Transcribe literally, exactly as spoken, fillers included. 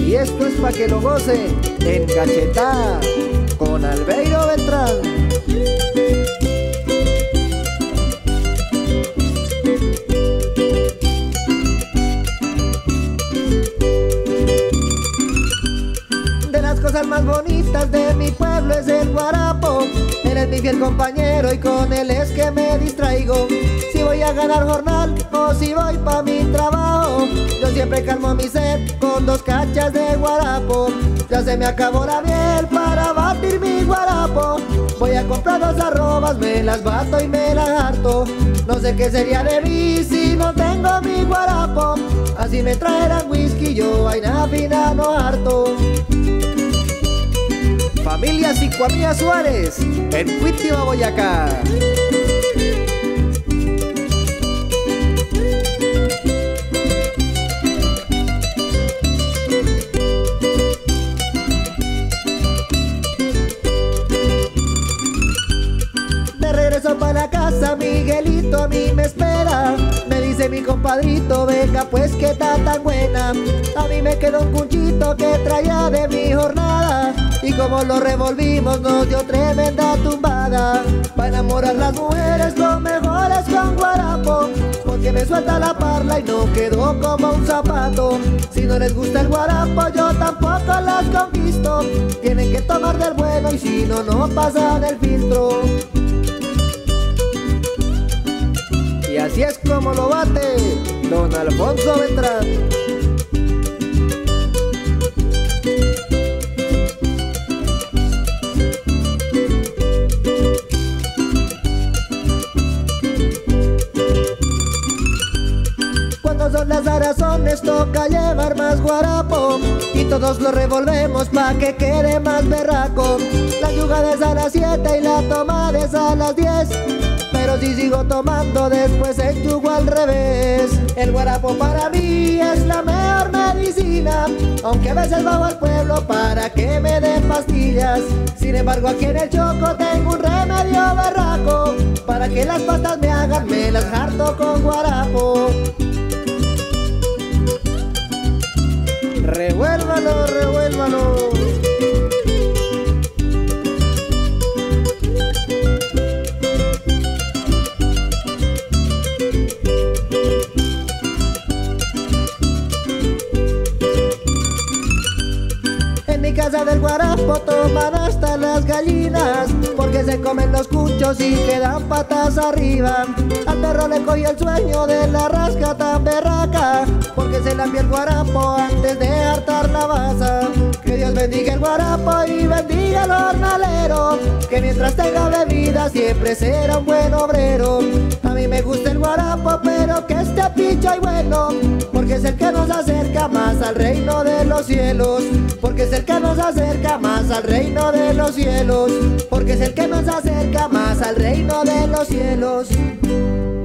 Y esto es pa' que lo gocen en Cachetá con Albeiro Beltrán. De las cosas más bonitas de mi pueblo es el guarapo. Él es mi fiel compañero y con él es que me distraigo. Si voy a ganar jornal o si voy pa' mi trabajo, yo siempre calmo mi sed con dos cachas de guarapo. Ya se me acabó la miel para batir mi guarapo. Voy a comprar dos arrobas, me las bato y me las harto. No sé qué sería de mí si no tengo mi guarapo. Así me traerán whisky, yo vaina fina no harto. Familia Cicuamía Suárez, en Cuitiba, Boyacá. De regreso para la casa, Miguelito a mí me espera. Me dice mi compadrito, venga pues que está tan buena. A mí me quedó un cunchito que traía de mi jornada, y como lo revolvimos nos dio tremenda tumbada. Para enamorar las mujeres lo mejor es con guarapo, porque me suelta la parla y no quedó como un zapato. Si no les gusta el guarapo yo tampoco las conquisto. Tienen que tomar del bueno y si no, no pasan el filtro. Y así es como lo bate don Alfonso Beltrán. Cuando son las arazones toca llevar más guarapo, y todos lo revolvemos pa' que quede más berraco. La yuga es a las siete y la tomada es a las diez, pero si sigo tomando después el yugo al revés. El guarapo para mí es la mejor medicina, aunque a veces bajo al pueblo para que me den pastillas. Sin embargo aquí en el Choco tengo un remedio berraco, para que las patas me hagan, me las harto con guarapo. Revuélvalo, revuélvalo. En mi casa del guarapo toman hasta las gallinas, porque se comen los cuchos y quedan patas arriba. Al perro le cogió el sueño de la rasca tan berraca, porque se lambió el guarapo antes de hartar la baza. Que Dios bendiga el guarapo y bendiga el jornalero, que mientras tenga bebida siempre será un buen obrero. A mí me gusta el guarapo, pero que esté picho y bueno, porque es el que nos acerca más al reino de los cielos. Porque es el que nos acerca más al reino de los cielos. Porque es el que nos acerca más al reino de los cielos.